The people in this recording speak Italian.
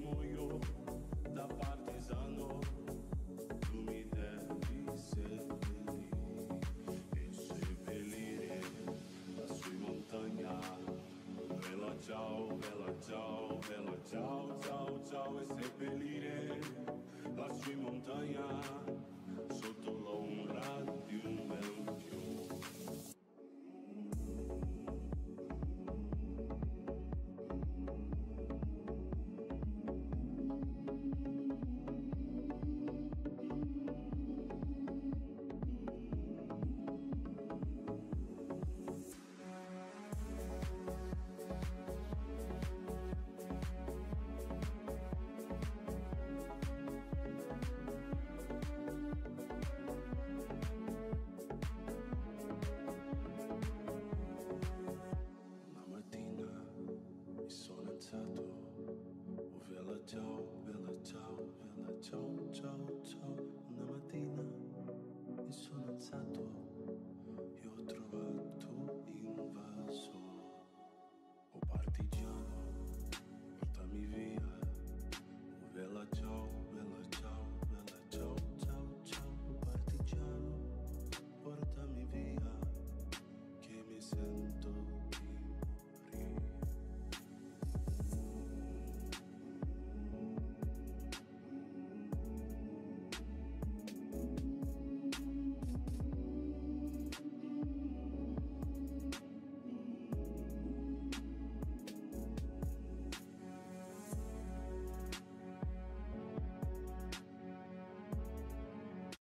muoio da partigiano, tu mi devi seppellire e seppellire lassù in montagna. Bella ciao, bella ciao, bella ciao, ciao, ciao, e seppellire lassù in montagna sotto l'ombra di un bel fiore.